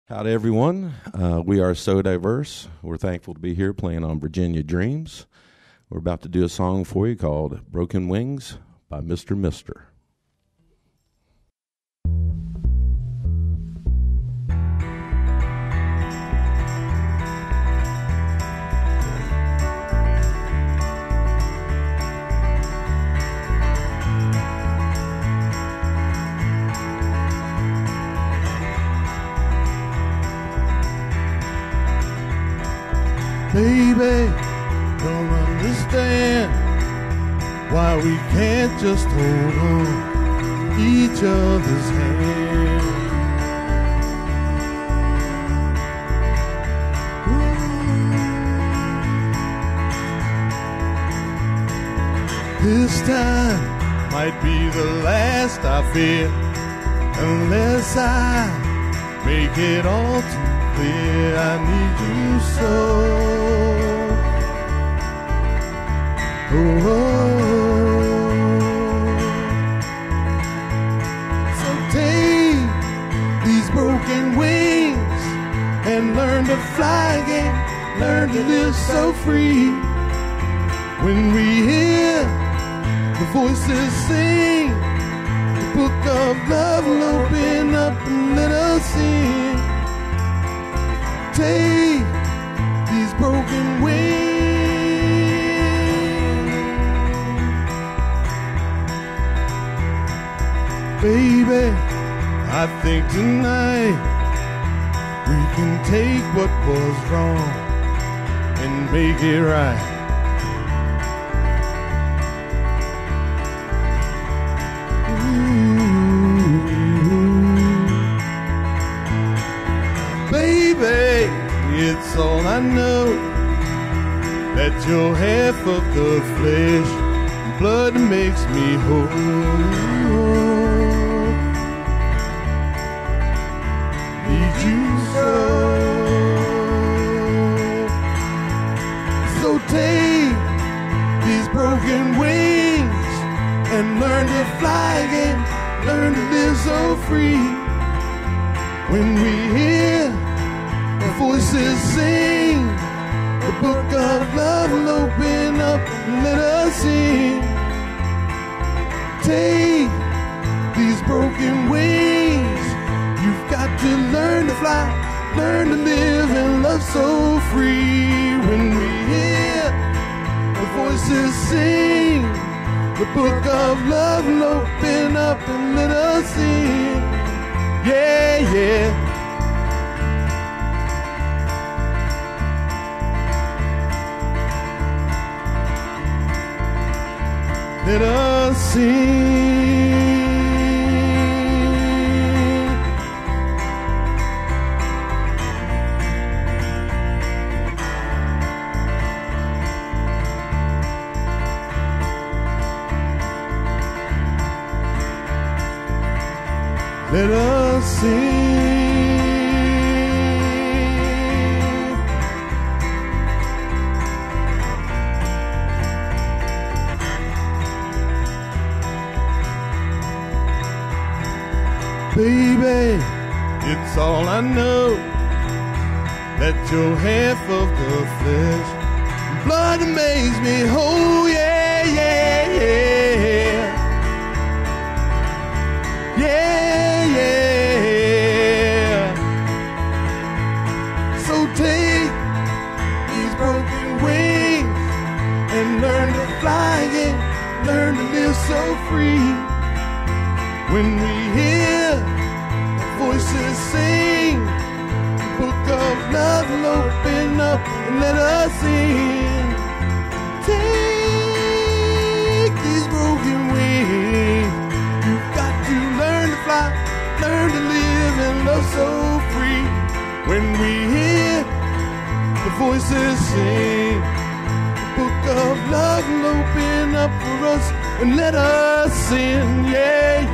Howdy, everyone. We are so diverse. We're thankful to be here playing on Virginia Dreams. We're about to do a song for you called Broken Wings by Mr. Mister. Baby, don't understand why we can't just hold on each other's hand. This time might be the last, I fear, unless I make it all too clear. I need you so. Oh, so take these broken wings and learn to fly again, learn to live so free. When we hear the voices sing, the book of love will open up and let us in. Take these broken wings. Baby, I think tonight we can take what was wrong and make it right. Ooh. Baby, it's all I know that you're half of the flesh and blood makes me whole. So take these broken wings and learn to fly again, learn to live so free. When we hear the voices sing, the book of love will open up and let us in. Take these broken wings. You've got to learn to fly, learn to live and love so free. When we hear the voices sing, the book of love will open up and let us in. Yeah, yeah. Let us sing. Let us sing. Baby, it's all I know that you're half of the flesh. Blood makes me whole, yeah, yeah, yeah. Yeah, yeah. So take these broken wings and learn to fly again, learn to live so free. When we hear the voices sing, the book of love will open up and let us in. Take these broken wings. You've got to learn to fly, learn to live and love so free. When we hear the voices sing, the book of love will open up for us and let us in. Yeah,